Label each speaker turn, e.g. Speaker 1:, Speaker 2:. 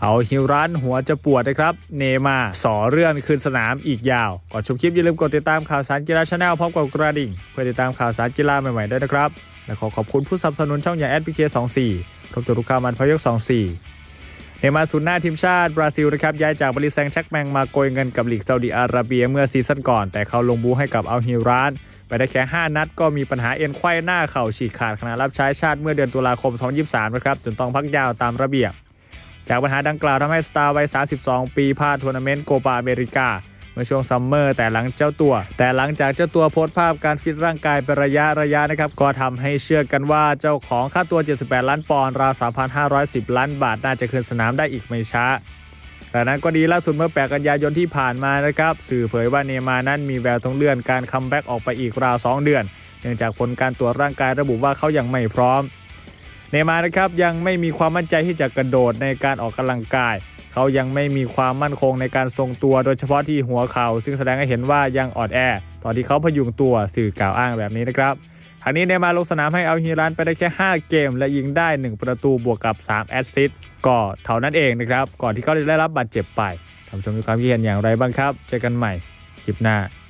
Speaker 1: เอาฮิวรันหัวจะปวดนะครับเนม่าสอเลื่อนคืนสนามอีกยาวก่อนชมคลิปอย่าลืมกดติดตามข่าวสารกีฬาชาแนลพร้อมกับกระดิ่งเพื่อติดตามข่าวสารกีฬาใหม่ๆด้วยนะครับและขอบคุณผู้สนับสนุนช่องอย่าง SPK24 รวมตัวลูกค้ามันพยก24เนม่าศูนย์หน้าทีมชาติบราซิลนะครับย้ายจากบริแซงแช็กแมงมาโกยเงินกับลีกซาอุดิอาระเบียเมื่อซีซั่นก่อนแต่เขาลงบูให้กับอัลฮิรันไปได้แค่5นัดก็มีปัญหาเอ็นไขว้หน้าเข่าฉีกขาดขณะรับใช้ชาติเมื่อเดือนตุลาคม2023นะครับจนต้องพักยาวตามระเบียบจากปัญหาดังกล่าวทำให้สตาร์วัย32 ปีพลาดทัวร์นาเมนต์โคปาอเมริกาเมื่อช่วงซัมเมอร์แต่หลังจากเจ้าตัวโพสต์ภาพการฟิตร่างกายเป็นระยะนะครับก็ทำให้เชื่อกันว่าเจ้าของค่าตัว78ล้านปอนด์ราว 3,510 ล้านบาทน่าจะคืนสนามได้อีกไม่ช้าแต่นั้นก็ดีล่าสุดเมื่อ8 กันยายนที่ผ่านมานะครับสื่อเผยว่าเนม่านั้นมีแววต้องเลื่อนการคัมแบ็กออกไปอีกราว2 เดือนเนื่องจากผลการตรวจร่างกายระบุว่าเขายังไม่พร้อมเนม่านะครับยังไม่มีความมั่นใจที่จะกระโดดในการออกกำลังกายเขายังไม่มีความมั่นคงในการทรงตัวโดยเฉพาะที่หัวเข่าซึ่งแสดงให้เห็นว่ายังอ่อนแอตอนที่เขาพยุงตัวสื่อกล่าวอ้างแบบนี้นะครับทางนี้เนม่าลงสนามให้อัลฮิรันไปได้แค่5 เกมและยิงได้1 ประตูบวกกับ3 แอสซิสต์ก็เท่านั้นเองนะครับก่อนที่เขาจะได้รับบาดเจ็บไปท่านผู้ชมมีความคิดเห็นอย่างไรบ้างครับเจอกันใหม่คลิปหน้า